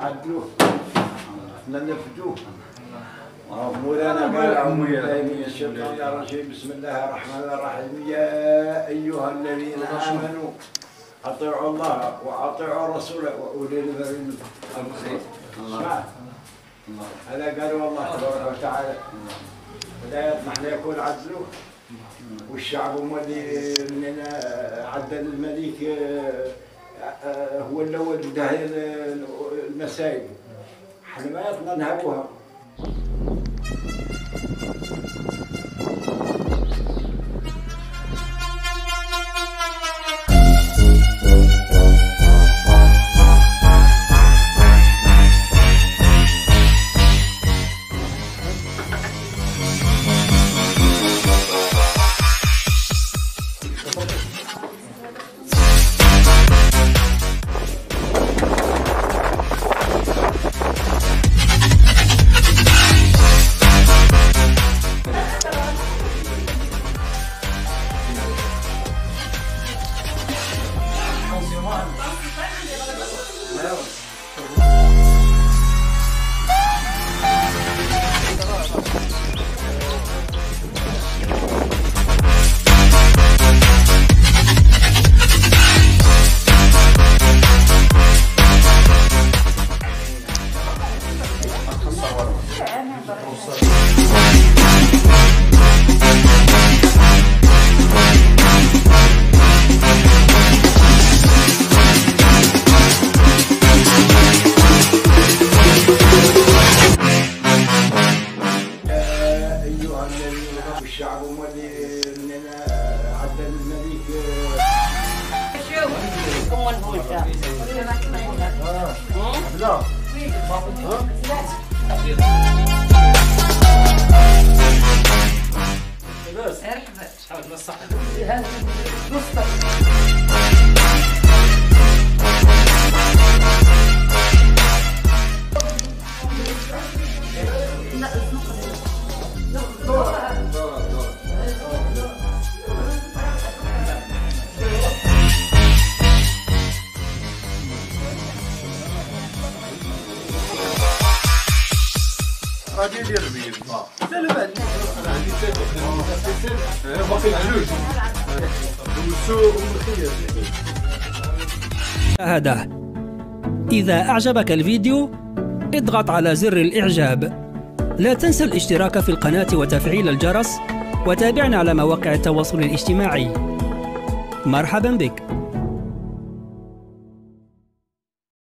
نعدلوه ننفذوه. مولانا قال أعوذ بالله من الشيطان الرجيم بسم الله الرحمن الرحيم يا أيها الذين آمنوا أطيعوا الله وأطيعوا الرسول وأولي الأمر منكم. اسمع هذا قالوا الله تبارك وتعالى لا يطمح لا يكون عدله والشعب مولي من عدل الملك هو الأول بده المسائل احنا ما يطلع نهبوها. الشعب مولي من عدل الملك غادي يدير بيه لا لا بعد باقي الجوج والسوق والخيار. هذا إذا أعجبك الفيديو اضغط على زر الإعجاب. لا تنسى الاشتراك في القناة وتفعيل الجرس وتابعنا على مواقع التواصل الاجتماعي. مرحبا بك.